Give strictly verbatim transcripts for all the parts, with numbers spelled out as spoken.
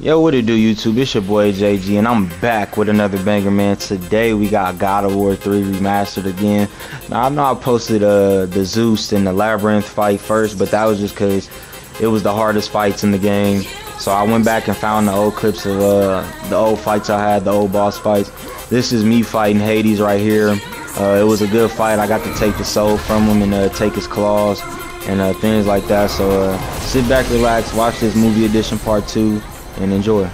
Yo, what it do, YouTube? It's your boy J G, and I'm back with another banger, man. Today we got God of War three remastered again. Now, I know I posted uh, the Zeus and the Labyrinth fight first, but that was just because it was the hardest fights in the game. So I went back and found the old clips of uh, the old fights I had, the old boss fights. This is me fighting Hades right here. Uh, it was a good fight. I got to take the soul from him and uh, take his claws and uh, things like that. So uh, sit back, relax, watch this movie edition part two, and enjoy.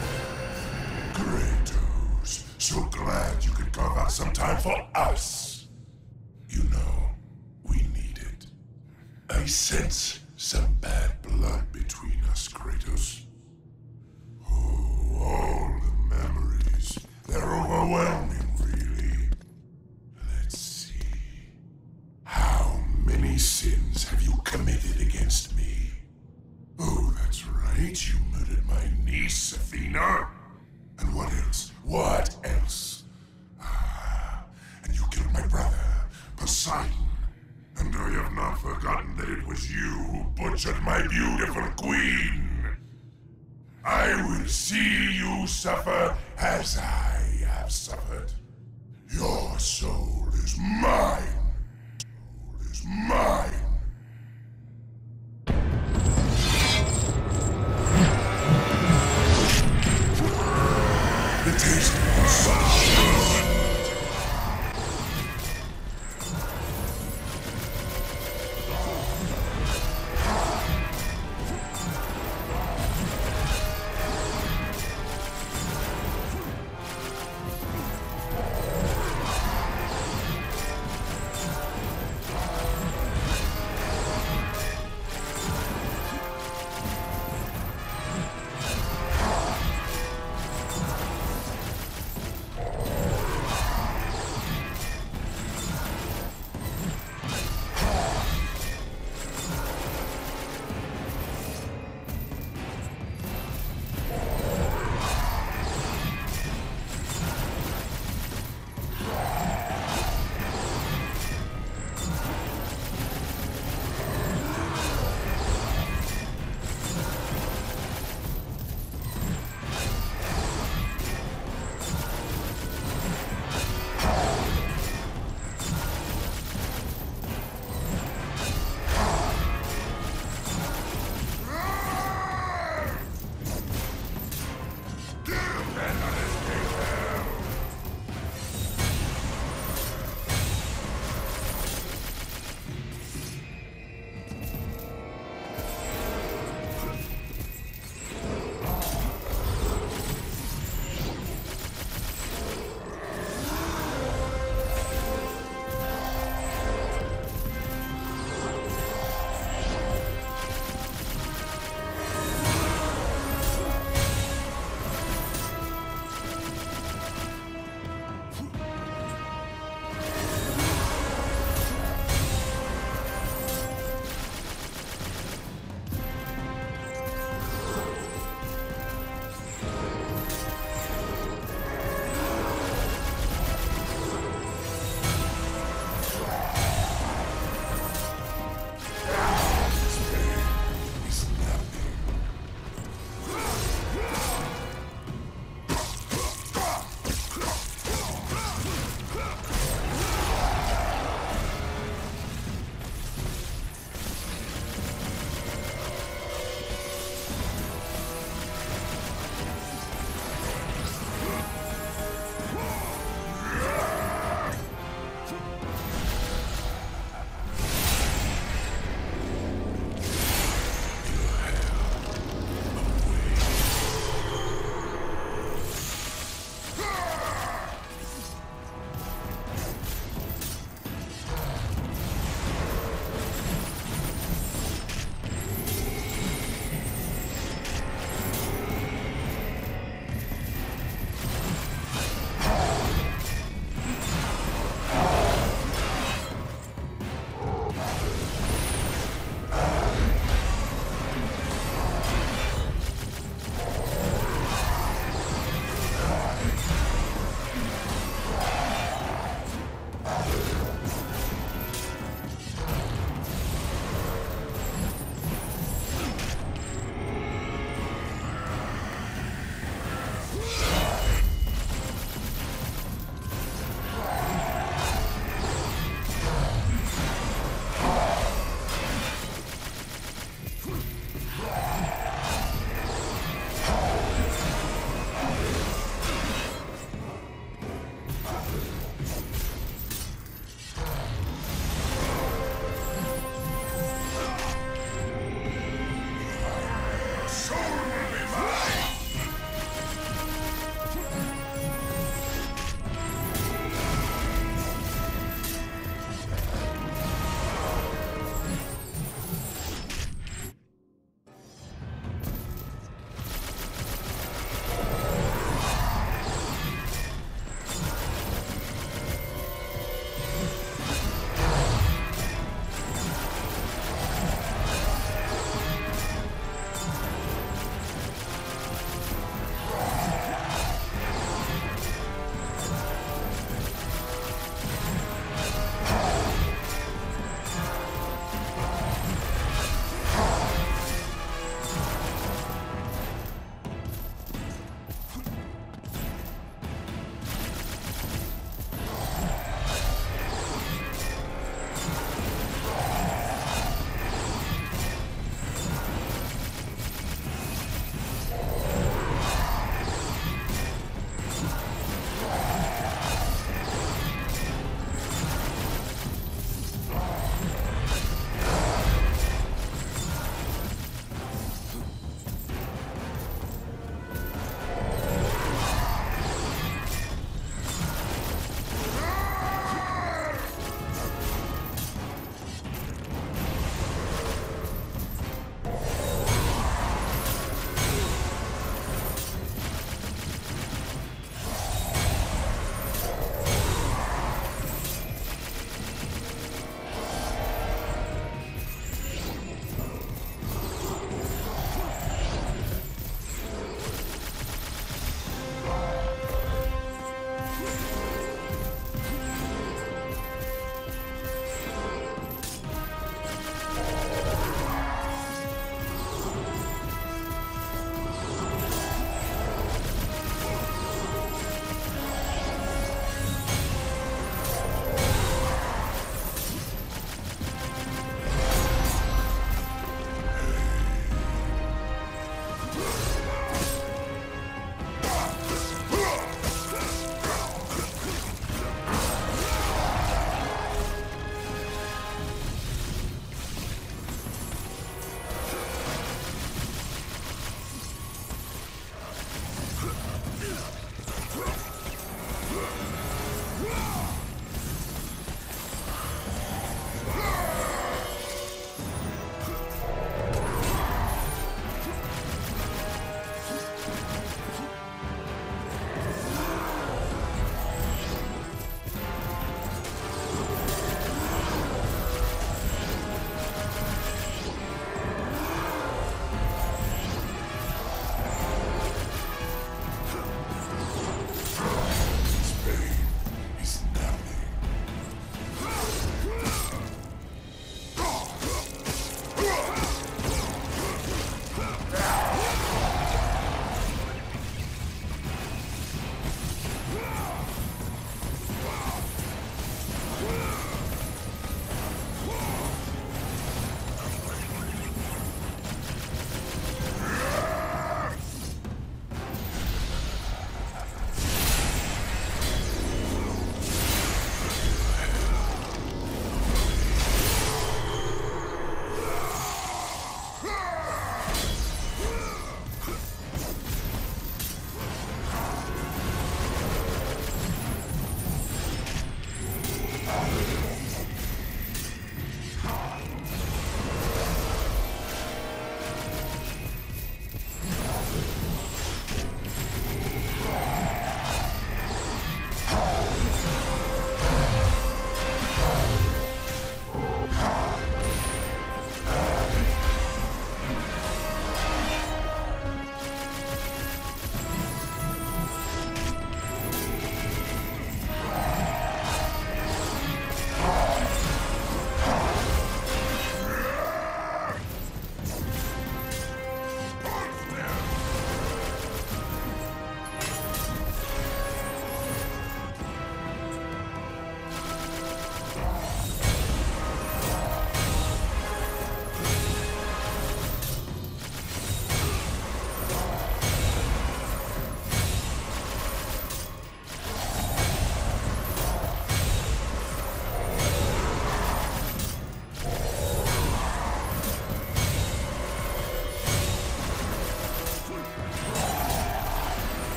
Kratos, so glad you could carve out some time for us. You know, we need it. I sense some bad blood between us, Kratos. Oh, all the memories. They're overwhelming, really. Let's see. How many sins have you committed against me? Oh, that's right. You murdered my niece, Athena. And what else? What else? Ah, and you killed my brother, Poseidon. And I have not forgotten that it was you who butchered my beautiful queen. I will see you suffer as I have suffered. Your soul is